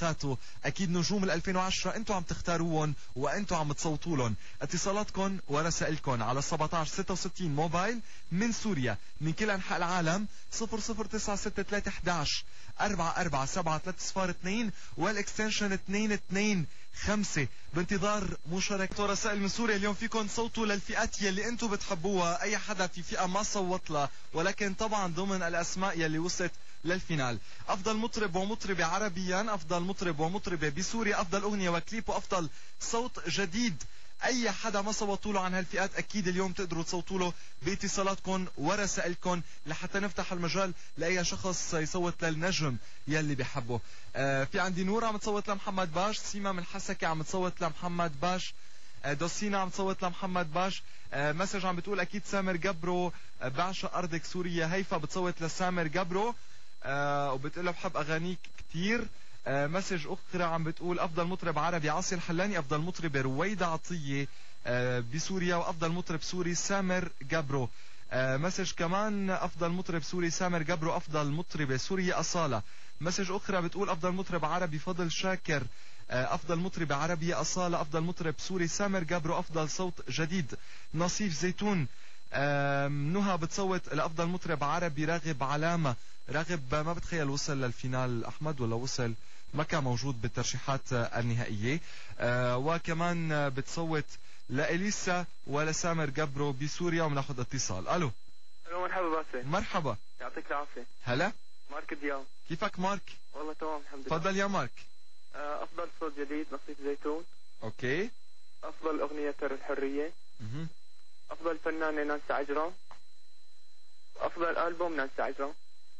رفقاته، اكيد نجوم ال 2010 انتم عم تختاروهم وانتم عم تصوتوا لهم. اتصالاتكم ورسائلكم على 1766 موبايل من سوريا من كل انحاء العالم 0096311 44730 والاكستنشن 225. بانتظار مشاركة رسائل من سوريا. اليوم فيكم تصوتوا للفئات يلي انتم بتحبوها، اي حدا في فئة ما صوت لها، ولكن طبعا ضمن الاسماء يلي وصلت للفينال. افضل مطرب ومطربة عربيا، افضل مطرب ومطربة بسوريا، افضل اغنية وكليب، وافضل صوت جديد. اي حدا ما صوتوا له عن هالفئات اكيد اليوم تقدروا تصوتوا له باتصالاتكم ورسائلكم لحتى نفتح المجال لاي شخص يصوت للنجم يلي بيحبه. في عندي نور عم تصوت لمحمد باش، سيما من حسكة عم تصوت لمحمد باش، دوسينا عم تصوت لمحمد باش. مسج عم بتقول اكيد سامر جبرو، بعشق ارضك سوريا. هيفا بتصوت لسامر جبرو وبتقول له بحب اغانيك كتير. مسج اخرى عم بتقول افضل مطرب عربي عاصي الحلاني، افضل مطربة رويدة عطية بسوريا، وافضل مطرب سوري سامر جبرو. مسج كمان افضل مطرب سوري سامر جبرو، افضل مطربة سوريا اصالة. مسج اخرى بتقول افضل مطرب عربي فضل شاكر، افضل مطربة عربية اصالة، افضل مطرب سوري سامر جبرو، افضل صوت جديد نصيف زيتون. نهى بتصوت لافضل مطرب عربي راغب علامة. راغب ما بتخيل وصل للفينال احمد ولا وصل ما كان موجود بالترشيحات النهائية. وكمان بتصوت لإليسا ولسامر جبرو بسوريا. وبناخذ اتصال. الو مرحبا باسل. مرحبا يعطيك العافية. هلا مارك دياب. كيفك مارك؟ والله تمام الحمد لله. تفضل يا مارك. افضل صوت جديد نصيف زيتون. اوكي. افضل اغنية تر الحرية. افضل فنانة نانسي عجرم. افضل البوم نانسي عجرم.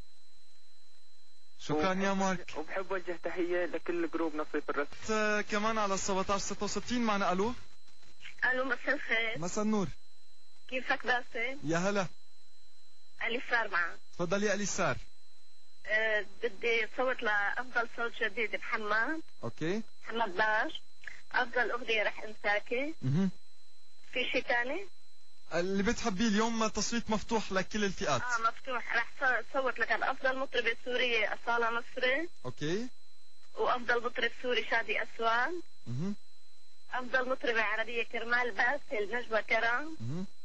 شكرا يا مارك. وبحب وجه تحية لكل جروب نصيف الرسم. كمان على 1766 معنا. الو الو مساء الخير. مساء النور. كيفك باسل؟ يا هلا. اليسار معك. تفضلي يا اليسار. بدي صوت لأفضل صوت جديد محمد. اوكي. محمد باش. أفضل أغنية رح أنساكي. في شيء تاني؟ اللي بتحبيه اليوم تصويت مفتوح لكل الفئات. مفتوح. رح صوت لك على أفضل مطربة سورية أصالة مصري. اوكي. وأفضل مطرب سوري شادي أسوان. أفضل مطربة عربية كرمال باسل نجوى كرم.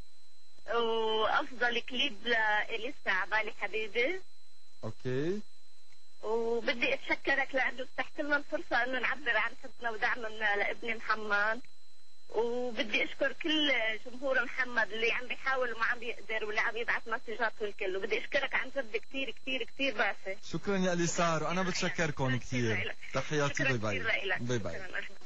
وأفضل كليب لإليسا عبالي حبيبي. اوكي. وبدي اتشكرك لانه فتحت لنا الفرصه انه نعبر عن حبنا ودعمنا لابني محمد. وبدي اشكر كل جمهور محمد اللي عم بيحاول وما عم بيقدر واللي عم يبعث مسجات والكل. وبدي اشكرك عن جد كثير كثير كثير باسل. شكرا يا اليسار وانا بتشكركم كثير. تحياتي. باي باي. باي باي.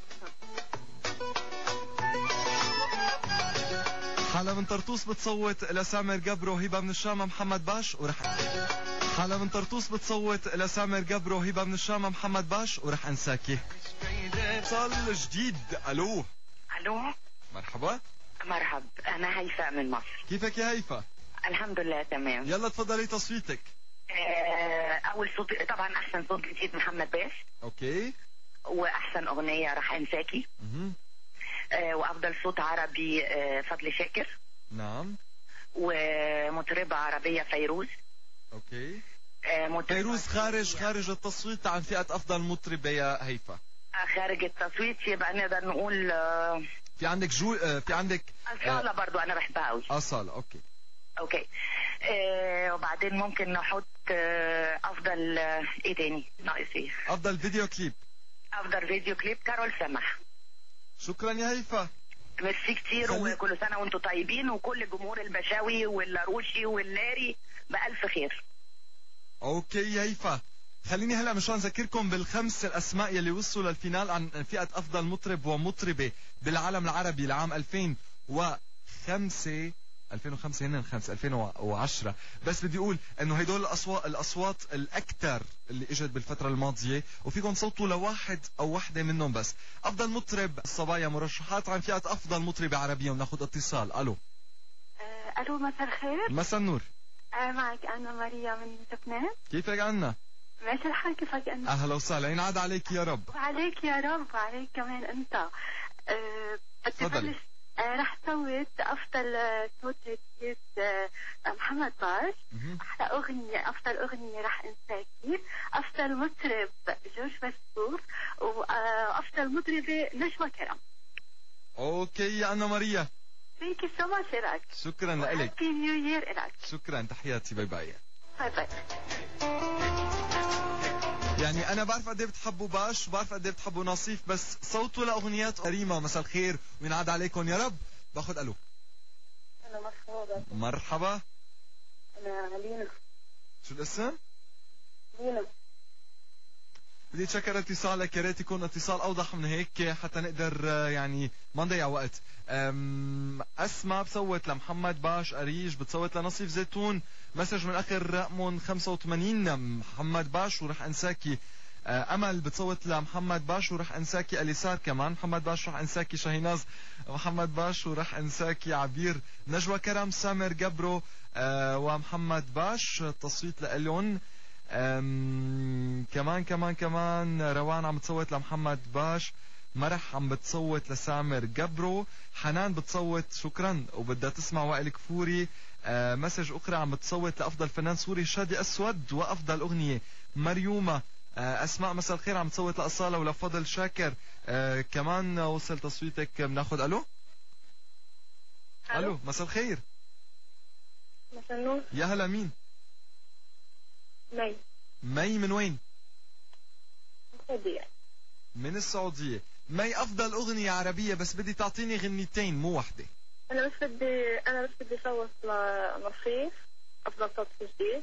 حالة من طرطوس بتصوت لسامر جبرو، هبة من الشام، محمد باش ورح. حالة من طرطوس بتصوت لسامر جبرو، هبة من الشام، محمد باش ورح انساكي. اتصال جديد. الو مرحبا. مرحب. انا هيفاء من مصر. كيفك يا هيفاء؟ الحمد لله تمام. يلا تفضلي تصويتك. اول صوت طبعا احسن صوت جديد محمد باش. اوكي. واحسن اغنية رح انساكي. وافضل صوت عربي فضل شاكر. نعم. ومطربة عربية فيروز. اوكي. فيروز خارج التصويت عن فئة افضل مطربة يا هيفا. خارج التصويت يبقى نقدر نقول في عندك في عندك أصالة برضو انا بحبها قوي. أصالة. اوكي. وبعدين ممكن نحط افضل ايه تاني ناقص ايه؟ افضل فيديو كليب. افضل فيديو كليب كارول سمح. شكرا يا هيفا. ميرسي كتير. وكل سنة وانتم طيبين وكل جمهور البشاوي واللاروشي واللاري بألف خير. اوكي يا هيفا، خليني هلا مشان اذكركم بالخمس الاسماء يلي وصلوا للفينال عن فئة افضل مطرب ومطربة بالعالم العربي لعام 2005 هن الخمس 2010. بس بدي اقول انه هدول الاصوات الاكثر اللي اجت بالفترة الماضية، وفيكم تصوتوا لواحد او وحدة منهم بس. افضل مطرب الصبايا مرشحات عن فئة افضل مطربة عربية. وناخذ اتصال. الو مساء الخير. مساء النور. معك انا ماريا من لبنان. كيفك عنا؟ ماشي الحال. كيفك انت؟ اهلا وسهلا. ينعاد عليك يا رب. وعليك يا رب وعليك كمان انت. بدي رح صوت أفضل صوت جديد محمد باش. أفضل أغنية رح أنساكي. أفضل مطرب جورج وسوف. وأفضل مطربة نجوى كرم. اوكي يا أنا ماريا. Thank you so much إلك. شكرا لك. Happy New Year إلك. شكرا، تحياتي، باي باي. باي باي. يعني أنا بعرف قد إيه بتحبوا باش، بعرف قد إيه بتحبوا نصيف، بس صوتوا لأغنيات كريمة. مساء الخير وينعاد عليكم يا رب. باخد ألو. أنا مرحبا. مرحبا. أنا لينا. شو الاسم؟ لينا. بدي اتشكر اتصالك، يا ريت يكون اتصال اوضح من هيك حتى نقدر يعني ما نضيع وقت. اسماء بصوت لمحمد باش أريج، بتصوت لنصيف زيتون. مسج من اخر رقم 85 محمد باش ورح انساكي. امل بتصوت لمحمد باش ورح انساكي. اليسار كمان محمد باش ورح انساكي. شاهيناز محمد باش ورح انساكي. عبير نجوى كرم. سامر جبرو ومحمد باش، تصويت لألون. كمان روان عم بتصوت لمحمد باش. مرح عم بتصوت لسامر جبرو. حنان بتصوت شكرا وبدها تسمع وائل كفوري. مسج اخرى عم بتصوت لافضل فنان سوري شادي اسود وافضل اغنيه مريومه. اسماء مساء الخير عم بتصوت لاصاله ولفضل شاكر. كمان وصل تصويتك. بناخذ الو. الو مساء الخير. مساء النور. يا هلا، مين؟ مي من وين؟ السعودية. من السعودية. مي، أفضل أغنية عربية بس بدي تعطيني غنيتين مو واحدة. أنا بس بدي صوت لنصيف أفضل صوت جديد،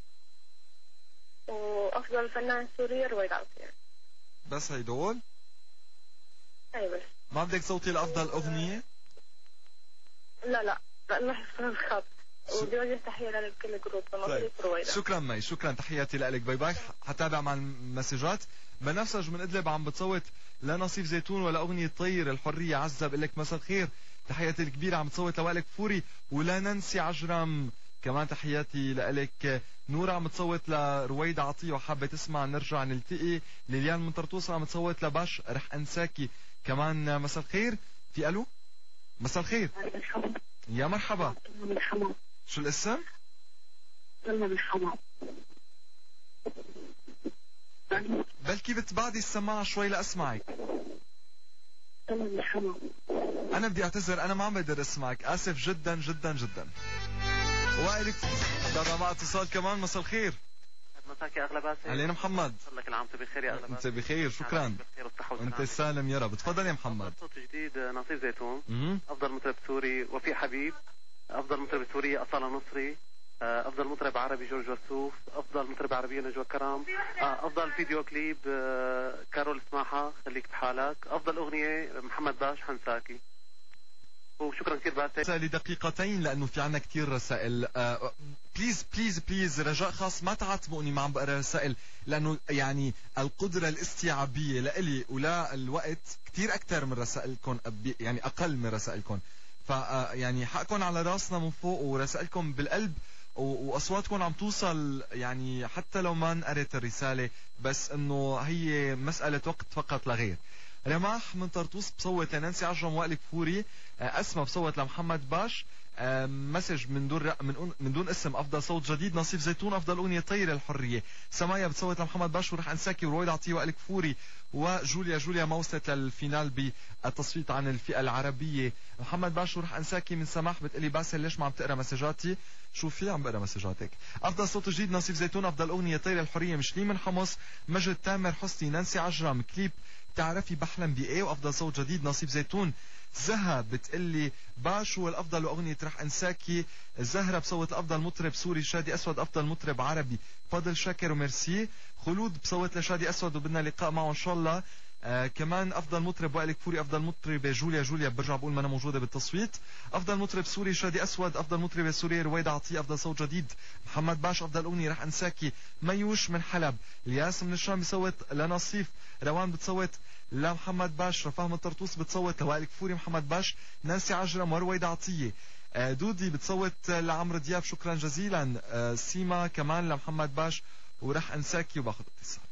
وأفضل فنان سوري رويد عطية. بس هيدول؟ أي بس. ما بدك صوتي لأفضل أغنية؟ لا لأنه حسنا الخط. ودي وجه تحية لكل جروب نصيف رويدة. شكرا مي، شكرا، تحياتي لك. باي باي. حتابع مع المسجات. بنفسج من إدلب عم بتصوت لنصيف زيتون ولا أغنية طير الحرية. عزة بقول لك مساء الخير، تحياتي الكبيرة. عم بتصوت لوائل كفوري ولا ننسي عجرم، كمان تحياتي لك. نورا عم بتصوت لرويدة عطية وحابة تسمع نرجع نلتقي. ليليان من طرطوسة عم بتصوت لباش رح أنساكي. كمان مساء الخير. في ألو. مساء الخير. يا مرحبا. شو الاسم؟ بلكي بتبعدي السماعة شوي لأسمعك. أنا بدي أعتذر، أنا ما عم بقدر أسمعك، آسف جدا جدا جدا. وائل بابا مع اتصال كمان. مساء الخير. مساك يا أغلى باسل. علينا محمد. لك العام بخير يا أغلى باسل. أنت بخير، شكرا. أنت سالم يا رب. تفضل يا محمد. صوت جديد نصيف زيتون. أفضل مطرب سوري وفي حبيب. أفضل مطرب سورية أصالة نصري. أفضل مطرب عربي جورج وسوف. أفضل مطرب عربية نجوى كرم. أفضل فيديو كليب كارول سماحة خليك بحالك. أفضل أغنية محمد باش حنساكي. وشكرا كثير باسل. لدقيقتين لأنه في عنا كثير رسائل. بليز رجاء خاص ما تعاتبوا اني ما عم بقرا رسائل، لانه يعني القدرة الاستيعابية لإلي ولا الوقت كثير اكثر من رسائلكم، يعني اقل من رسائلكم. يعني حقكم على راسنا من فوق ورسائلكم بالقلب واصواتكم عم توصل، يعني حتى لو ما انقرت الرسالة بس انه هي مسألة وقت فقط لا غير. رماح من طرطوس بصوت لنانسي عجرم وائل كفوري. اسماء بصوت لمحمد باش. مسج من دون اسم. افضل صوت جديد نصيف زيتون. افضل اغنية طير الحرية. سمايا بتصوت لمحمد باش ورح انساكي ورويد عطية وائل كفوري. وجوليا ما وصلت للفينال بالتصويت عن الفئة العربية. محمد باش ورح انساكي من سماح بتقلي باسل ليش ما عم تقرا مسجاتي؟ شوفي عم بقرا مسجاتك. افضل صوت جديد نصيف زيتون. افضل اغنية طير الحرية مشلي من حمص. مجد تامر حسني. نانسي عجرم كليب تعرفي بحلم بإيه. وافضل صوت جديد نصيف زيتون. زها بتقلي باش هو الافضل واغنية رح انساكي. زهرة بصوت افضل مطرب سوري شادي اسود. افضل مطرب عربي فضل شاكر وميرسي. خلود بصوت لشادي اسود وبدنا لقاء معه ان شاء الله. كمان افضل مطرب وائل كفوري. افضل مطربة جوليا برجع بقول ما انا موجودة بالتصويت. افضل مطرب سوري شادي اسود. افضل مطربة سورية رويدة عطية. افضل صوت جديد محمد باش. افضل اغنية رح انساكي ميوش من حلب. الياس من الشام بصوت لنصيف. روان بتصوت لمحمد باش. رفاه من طرطوس بتصوت لوائل كفوري محمد باش. نانسي عجرم ورويدة عطية. دودي بتصوت لعمرو دياب شكرا جزيلا. سيما كمان لمحمد باش ورح انساكي. وباخذ اتصال.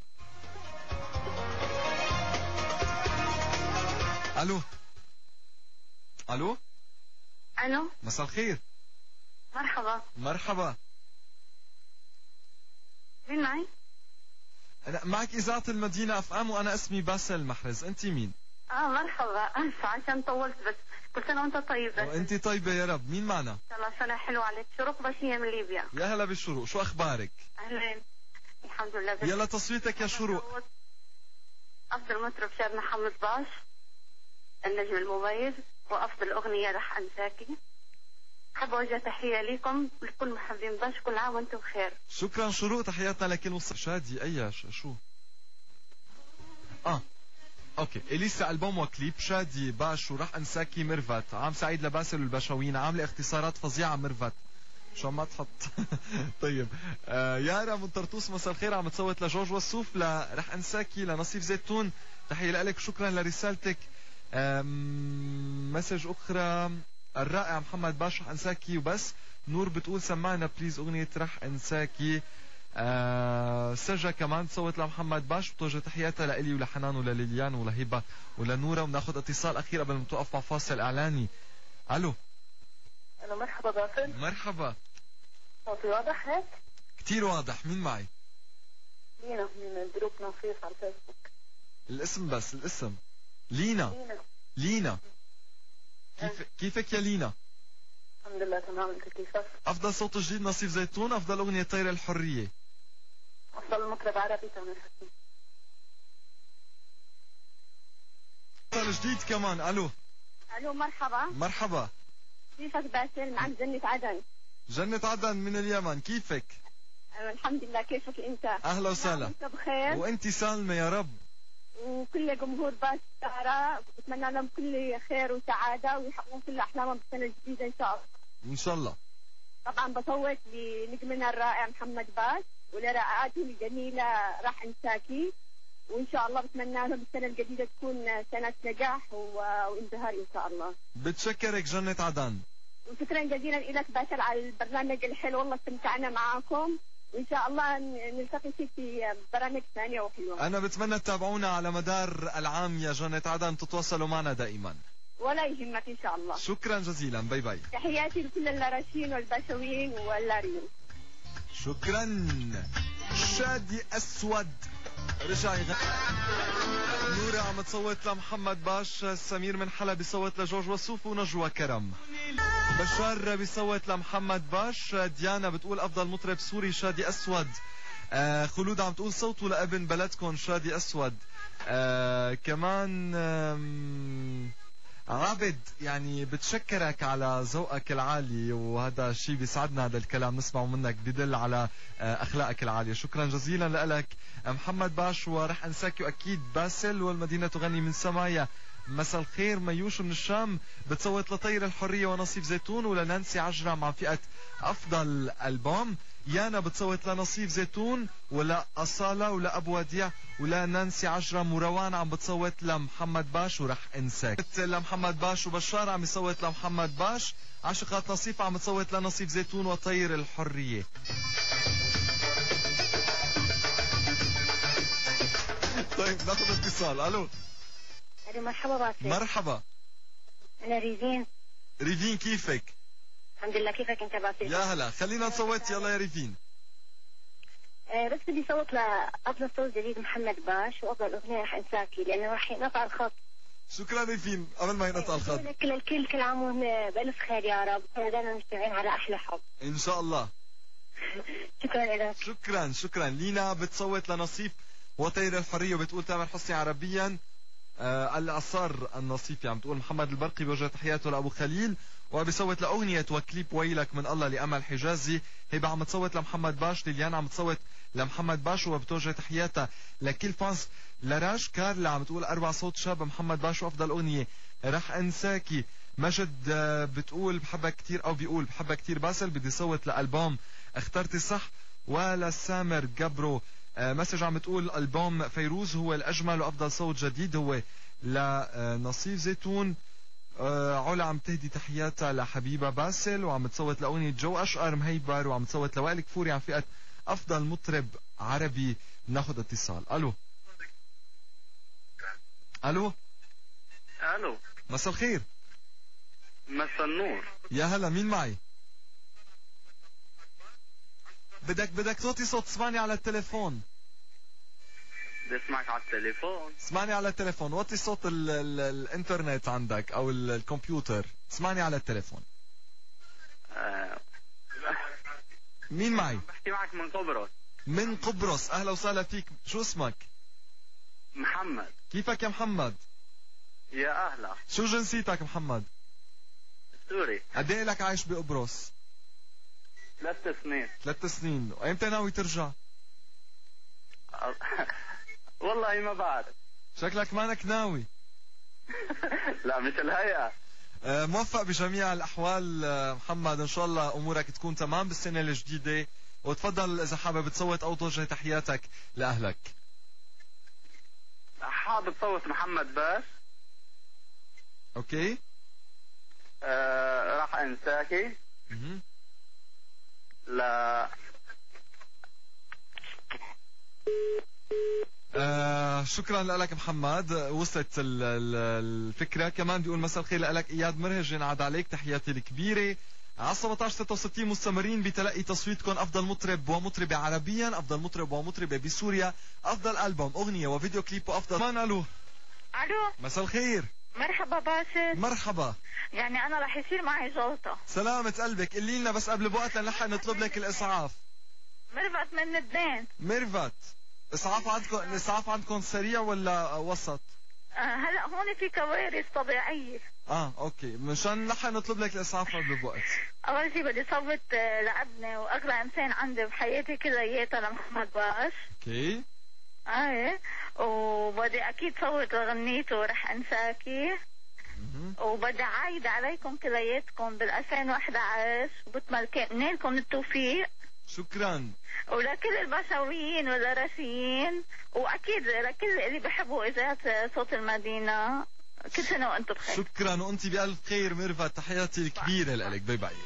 الو الو مساء الخير. مرحبا. مرحبا. مين معي؟ أنا معك إذاعة المدينة اف ام وأنا اسمي باسل محرز. أنت مين؟ مرحبا. أنسى عشان طولت بس. كل سنة وأنت طيب. وأنت طيبة يا رب. مين معنا؟ إن شاء الله سنة حلوة عليك. شروق بشية من ليبيا. يا هلا بالشروق، شو أخبارك؟ أهلين. الحمد لله. يلا تصويتك يا شروق. أفضل مطرب شاب محمد باش، النجم المميز، وأفضل أغنية رح أنساكي. حابة أوجه تحية لكم لكل محبين باش، كل عام وأنتم بخير. شكرا شروق، تحياتنا لكل مصر. شادي أي شو؟ اوكي، اليسا البوم وكليب شادي باش ورح انساكي ميرفت. عام سعيد لباسل والبشوين، عامله اختصارات فظيعه ميرفت. شو ما تحط. طيب يارا من طرطوس مساء الخير، عم تصوت لجورج وسوف رح انساكي لنصيف زيتون. تحيه لك، شكرا لرسالتك. مسج اخرى، الرائع محمد باش رح انساكي وبس. نور بتقول سمعنا بليز اغنيه رح انساكي. سجا كمان تصوت لمحمد باش، بتوجه تحياتها لإلي ولحنان ولليليان ولهبه ولنوره. وبناخذ اتصال اخير قبل ما توقف مع فاصل اعلاني. الو. مرحبا باسل. مرحبا. صوتي واضح هيك؟ كتير واضح. مين معي؟ لينا من جروب نصيف على الفيسبوك. الاسم بس، الاسم. لينا. كيفك يا لينا؟ الحمد لله تمام. انت كيفك؟ افضل صوت جديد نصيف زيتون، افضل اغنيه طير الحريه، افضل مطرب عربي تامر حسني. افضل جديد كمان. الو. مرحبا. مرحبا. كيفك باسل؟ معك جنة عدن. جنة عدن من اليمن، كيفك؟ الحمد لله، كيفك انت؟ اهلا وسهلا. انت بخير؟ وانت سالمه يا رب. وكل جمهور باش سارة بتمنى لهم كل خير وسعادة ويحققون كل أحلامهم بالسنة الجديدة إن شاء الله. إن شاء الله. طبعا بصوت لنجمنا الرائع محمد باش ولرائعاته الجميلة راح انساكي، وإن شاء الله بتمنى لهم السنة الجديدة تكون سنة نجاح وازدهار إن شاء الله. بتشكرك جنة عدن. وشكرا جزيلا لك باسل على البرنامج الحلو، والله استمتعنا معاكم، وإن شاء الله نلتقي في برامج ثانية وحلوة. أنا بتمنى تتابعونا على مدار العام يا جنة عدن، تتواصلوا معنا دائما. ولا يهمك إن شاء الله. شكرا جزيلا، باي باي. تحياتي لكل اللارشين والبشويين واللاريين. شكرا. شادي أسود رجع يغني. نورة عم تصوت لمحمد باش، سمير من حلب بيصوت لجورج وسوف ونجوى كرم. بشار بيصوت لمحمد باش. ديانا بتقول افضل مطرب سوري شادي اسود. خلود عم تقول صوته لابن بلدكم شادي اسود. كمان عابد يعني بتشكرك على ذوقك العالي، وهذا الشيء بيسعدنا، هذا الكلام نسمعه منك بدل على اخلاقك العاليه. شكرا جزيلا لك محمد باش. ورح انساك واكيد باسل والمدينه تغني من سمايا. مساء الخير. ميوش من الشام بتصوت لطير الحريه ونصيف زيتون ولنانسي عجرم عن فئه افضل البوم. يانا بتصوت لنصيف زيتون ولا أصالة ولا أبو وديع ولا نانسي عجرم. وروان عم بتصوت لمحمد باش ورح انساك لمحمد باش. وبشار عم يصوت لمحمد باش. عشقات نصيف عم تصوت لنصيف زيتون وطير الحرية. طيب ناخذ اتصال. الو. مرحبا باسل. مرحبا. انا ريفين. ريفين كيفك؟ الحمد لله. كيفك انت باسل؟ يا هلا. خلينا نصوت يلا يا ريفين. بس بدي صوت لأفضل صوت جديد محمد باش، وأفضل أغنية رح أنساكي لأنه رح ينقطع الخط. شكرا ريفين. قبل ما ينقطع الخط الكل كل عام وهم بألف خير يا رب، دائما مجتمعين على أحلى حب إن شاء الله. شكرا لك. شكرا. لينا بتصوت لنصيف وطير الحرية وبتقول تامر حسني عربيا. الأصار النصيفي عم تقول محمد البرقي بوجه تحياته لأبو خليل، وبيصوت لأغنية وكليب ويلك من الله لأمل حجازي. هبة عم تصوت لمحمد باش. ليليان عم تصوت لمحمد باش وبتوجه تحياتها لكل فانس. لراج كارلا عم تقول 4 صوت شاب محمد باش وأفضل أغنية رح أنساكي. مجد بتقول بحبك كتير، أو بيقول بحبك كتير باسل، بدي صوت لألبوم اخترتي صح. ولسامر جبرو مسج عم تقول ألبوم فيروز هو الأجمل وأفضل صوت جديد هو لنصيف زيتون. علا عم تهدي تحياتها لحبيبة باسل وعم تصوت لأغنية جو أشقر مهيبر، وعم تصوت لوائل كفوري عن فئة أفضل مطرب عربي. ناخذ اتصال. ألو. الو. مساء الخير. مسا النور. يا هلا، مين معي؟ بدك توطي صوت، اسمعني على التليفون. بدي اسمعك على التليفون. اسمعني على التليفون، وطي صوت الانترنت عندك او الكمبيوتر، اسمعني على التليفون. مين معي؟ بحكي معك من قبرص. من قبرص، اهلا وسهلا فيك، شو اسمك؟ محمد. كيفك يا محمد؟ يا اهلا. شو جنسيتك محمد؟ سوري. قد ايه لك عايش بقبرص؟ 3 سنين. 3 سنين، وامتى ناوي ترجع؟ والله ما بعرف. شكلك مانك ناوي. لا مش الهيئة. موفق بجميع الأحوال محمد، إن شاء الله أمورك تكون تمام بالسنة الجديدة، وتفضل إذا حابب تصوت أو توجه تحياتك لأهلك. حابب صوت محمد باش. أوكي. راح أنساكي. لا. شكرا لك محمد، وصلت الفكرة. كمان بيقول مساء الخير لك إياد مرهج، ينعاد عليك، تحياتي الكبيرة. على 1766 مستمرين بتلقي تصويتكم أفضل مطرب ومطربة عربيا، أفضل مطرب ومطربة بسوريا، أفضل ألبوم، أغنية وفيديو كليب، وأفضل مان. ألو. مساء الخير. مرحبا باسل. مرحبا. يعني أنا رح يصير معي جلطة. سلامة قلبك، قلي لنا بس قبل بوقت لنلحق نطلب لك الإسعاف. مرفت من لبنان. مرفت، الإسعاف عندكم سريع ولا وسط؟ هلا هون في كوارث طبيعية. اوكي، مشان نلحق نطلب لك الإسعاف قبل بوقت. أول شيء بدي صوت لابني وأغلى إنسان عندي بحياتي كلياتها لمحمد باش. اوكي. وبدي أكيد صوت لغنيته رح أنساكي. وبدي عايد عليكم كلياتكم بال2011 وبتمنى لكم التوفيق. شكرا. ولكل البشويين والراسيين، واكيد لكل اللي بحبوا اذاعه صوت المدينه، كل سنه وانتم بخير. شكرا وانت بألف خير ميرفت، تحياتي الكبيره لك، باي باي.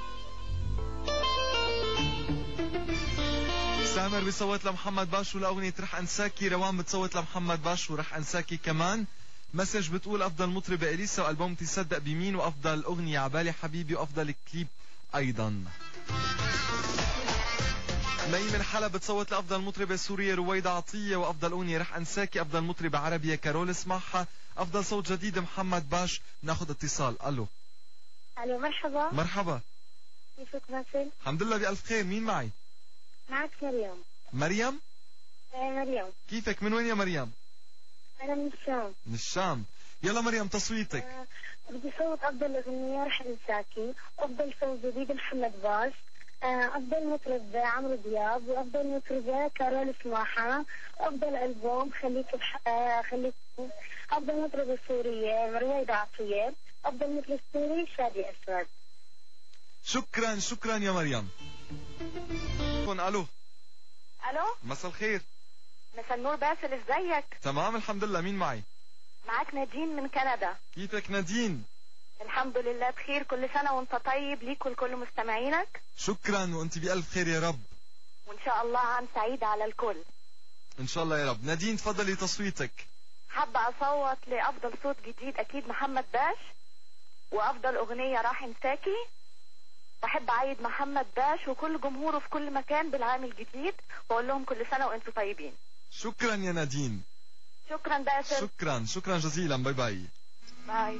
سامر بيصوت لمحمد باشو لاغنيه رح انساكي، روان بتصوت لمحمد باشو رح انساكي كمان. مسج بتقول افضل مطربه اليسا والبوم تصدق بمين، وافضل اغنيه عبالي حبيبي، وافضل كليب ايضا. مي من حلب بتصوت لأفضل مطربة سورية رويدة عطية، وأفضل أغنية رح أنساكي، أفضل مطربة عربية كارول اسمعها، أفضل صوت جديد محمد باش. ناخذ اتصال. ألو. مرحبا. مرحبا. كيفك باسل؟ الحمد لله بألف خير، مين معي؟ معك مريم. مريم؟ مريم. كيفك، من وين يا مريم؟ أنا من الشام. من الشام. يلا مريم تصويتك. بدي صوت أفضل أغنية رح أنساكي، أفضل صوت جديد محمد باش، أفضل مطرب عمرو دياب، وأفضل مطربة كارول سماحة، وأفضل ألبوم خليك أفضل مطربة سورية رويدة عطية، أفضل مطرب سوري شادي أسود. شكرا يا مريم. ألو. مساء الخير. مساء النور باسل، ازيك؟ تمام الحمد لله، مين معي؟ معك نادين من كندا. كيفك نادين؟ الحمد لله بخير، كل سنة وانت طيب، ليك ولكل مستمعينك. شكرا وانت بألف خير يا رب، وان شاء الله عام سعيد على الكل ان شاء الله يا رب. نادين تفضلي تصويتك. حابة اصوت لافضل صوت جديد اكيد محمد باش، وافضل اغنية راح انساكي. بحب اعيد محمد باش وكل جمهوره في كل مكان بالعام الجديد، واقول لهم كل سنة وانتم طيبين. شكرا يا نادين. شكرا باسل. شكرا جزيلا، باي باي. باي.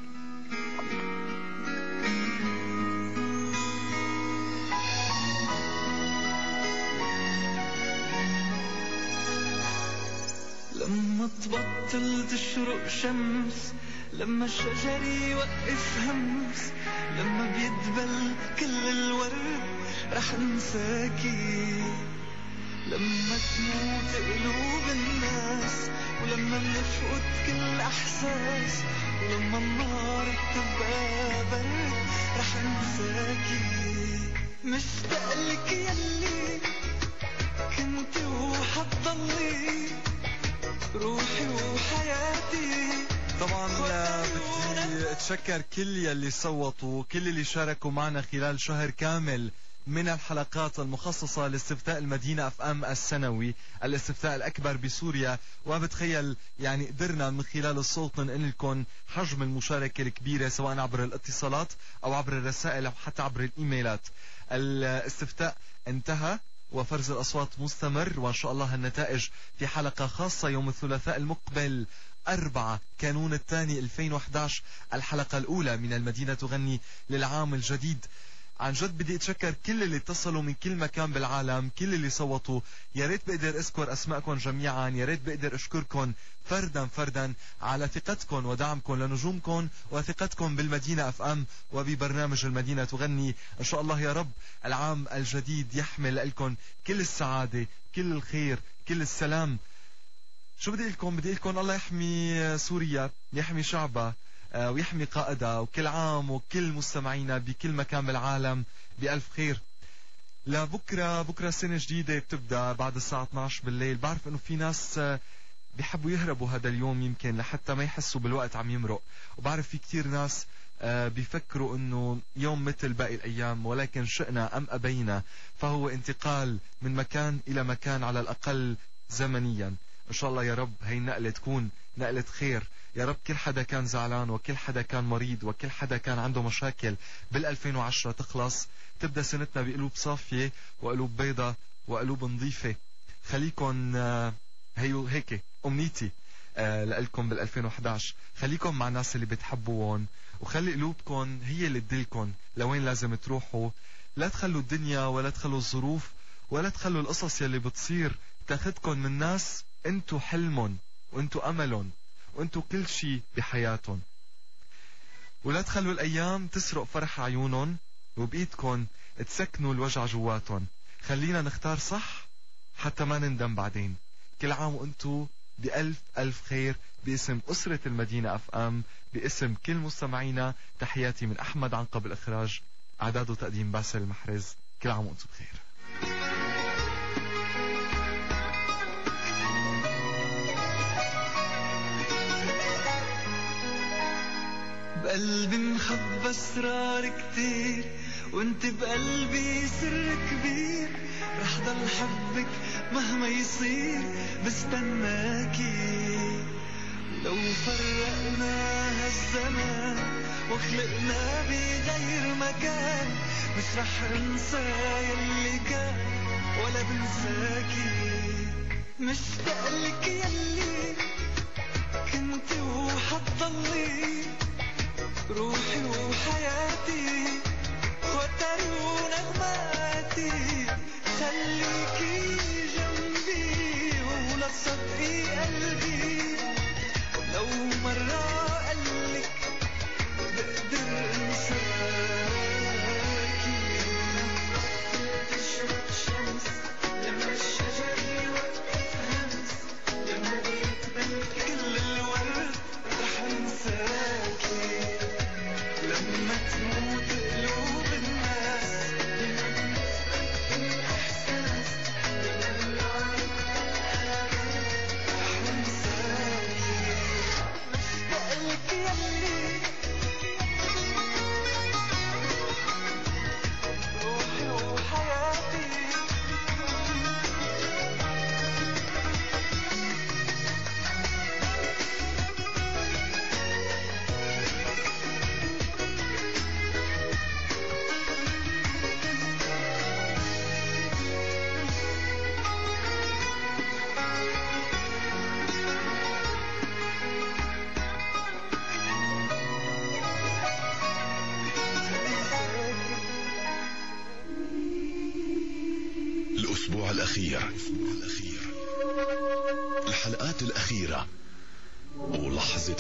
لما تبطل تشرق شمس، لما الشجر يوقف همس، لما بيدبل كل الورد رح انساكي، لما تموت قلوب الناس، ولما بنفقد كل احساس، ولما النار بتبقى برد رح انساكي. مشتاقلك يلي كنت وحتضلي روحي وحياتي. طبعا بدي اتشكر كل يلي صوتوا، كل اللي شاركوا معنا خلال شهر كامل من الحلقات المخصصة لاستفتاء المدينة اف ام السنوي، الاستفتاء الأكبر بسوريا. وبتخيل يعني قدرنا من خلال الصوت ننقل لكم حجم المشاركة الكبيرة سواء عبر الاتصالات أو عبر الرسائل أو حتى عبر الإيميلات. الاستفتاء انتهى وفرز الأصوات مستمر، وإن شاء الله النتائج في حلقة خاصة يوم الثلاثاء المقبل 4 كانون الثاني 2011، الحلقة الأولى من المدينة تغني للعام الجديد. عن جد بدي اتشكر كل اللي اتصلوا من كل مكان بالعالم، كل اللي صوتوا. يا ريت بقدر اذكر اسماءكم جميعا، يا ريت بقدر اشكركم فردا فردا على ثقتكم ودعمكم لنجومكم وثقتكم بالمدينة اف ام وببرنامج المدينة تغني. ان شاء الله يا رب العام الجديد يحمل لكم كل السعادة، كل الخير، كل السلام. شو بدي لكم؟ بدي لكم الله يحمي سوريا، يحمي شعبها ويحمي قائدها، وكل عام وكل مستمعينا بكل مكان بالعالم بألف خير. بكرة سنة جديدة بتبدأ بعد الساعة 12 بالليل. بعرف انه في ناس بيحبوا يهربوا هذا اليوم يمكن لحتى ما يحسوا بالوقت عم يمرق، وبعرف في كتير ناس بيفكروا انه يوم مثل باقي الايام، ولكن شئنا ام ابينا فهو انتقال من مكان الى مكان على الاقل زمنيا. ان شاء الله يا رب هي النقلة تكون نقلة خير. يا رب كل حدا كان زعلان وكل حدا كان مريض وكل حدا كان عنده مشاكل بال2010 تخلص، تبدأ سنتنا بقلوب صافية وقلوب بيضة وقلوب نظيفة. خليكن هيك أمنيتي لألكم بال2011. خليكم مع الناس اللي بتحبوهم، وخلي قلوبكم هي اللي تدلكم لوين لازم تروحوا. لا تخلوا الدنيا ولا تخلوا الظروف ولا تخلوا القصص يلي بتصير تاخدكم من ناس انتو حلمهم وانتو أملهم وانتو كل شي بحياتهم. ولا تخلوا الأيام تسرق فرح عيونهم، وبإيدكم تسكنوا الوجع جواتهم. خلينا نختار صح حتى ما نندم بعدين. كل عام وانتو بألف ألف خير. باسم أسرة المدينة اف ام، باسم كل مستمعينا، تحياتي من أحمد عنقب الإخراج، إعداد وتقديم باسل المحرز. كل عام وانتو بخير. بقلبي مخبى اسرار كتير، وانت بقلبي سر كبير. رح ضل حبك مهما يصير، بستناكي. لو فرقنا هالزمان وخلقنا بغير مكان، مش رح انسى يلي كان ولا بنساكي. مشتاقلك يلي كنت وحتضلي روحي وحياتي، وتري ونغماتي. خليكي جنبي ولا تصدقي قلبي، لو مرة قلك بقدر انساكي. تشرق شمس لما الشجر يوقف همس، لما بيقبل كل الورد رح انساكي. لما تموت قلوب الناس الإحساس بالعيون رح انساكي. مشتاقلك يلي روحي وحياتي. الأسبوع الأخير، الحلقات الأخيرة ولحظة